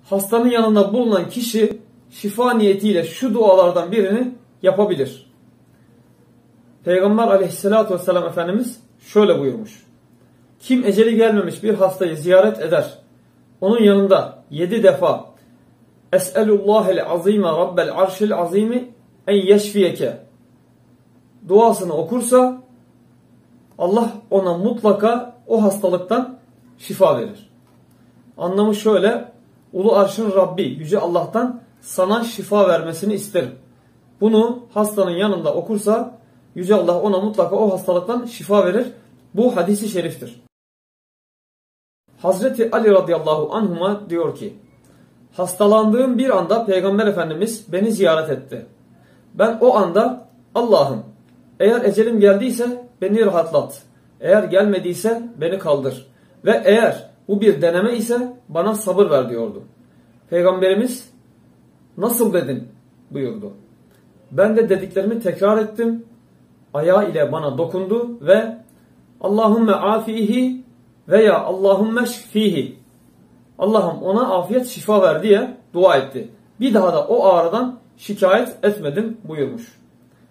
hastanın yanında bulunan kişi şifa niyetiyle şu dualardan birini yapabilir. Peygamber aleyhissalatü vesselam Efendimiz şöyle buyurmuş. Kim eceli gelmemiş bir hastayı ziyaret eder, onun yanında 7 defa Es'elullahel azime rabbel arşil azimi en yeşfiyeke duasını okursa Allah ona mutlaka o hastalıktan şifa verir. Anlamı şöyle, Ulu Arş'ın Rabbi, Yüce Allah'tan sana şifa vermesini isterim. Bunu hastanın yanında okursa Yüce Allah ona mutlaka o hastalıktan şifa verir. Bu hadisi şeriftir. Hazreti Ali radıyallahu anhuma diyor ki, hastalandığım bir anda Peygamber Efendimiz beni ziyaret etti. Ben o anda Allah'ım eğer ecelim geldiyse beni rahatlat. Eğer gelmediyse beni kaldır. Ve eğer bu bir deneme ise bana sabır ver diyordu. Peygamberimiz nasıl dedin buyurdu. Ben de dediklerimi tekrar ettim. Ayağı ile bana dokundu ve Allahümme afihi veya Allahümme şfihi. Allah'ım ona afiyet şifa ver diye dua etti. Bir daha da o ağrıdan şikayet etmedim buyurmuş.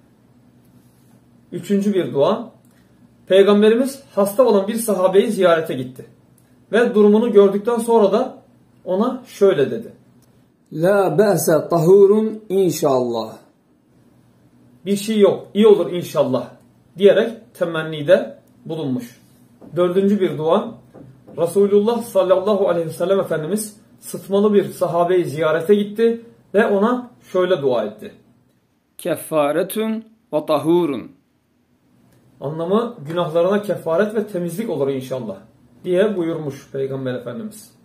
Üçüncü bir dua. Peygamberimiz hasta olan bir sahabeyi ziyarete gitti. Ve durumunu gördükten sonra da ona şöyle dedi. La be'se tahurun inşallah. Bir şey yok, iyi olur inşallah diyerek temennide bulunmuş. Dördüncü bir dua. Resulullah sallallahu aleyhi ve sellem Efendimiz sıtmalı bir sahabeyi ziyarete gitti ve ona şöyle dua etti. Keffaretun ve tahurun. Anlamı günahlarına kefaret ve temizlik olur inşallah diye buyurmuş Peygamber Efendimiz.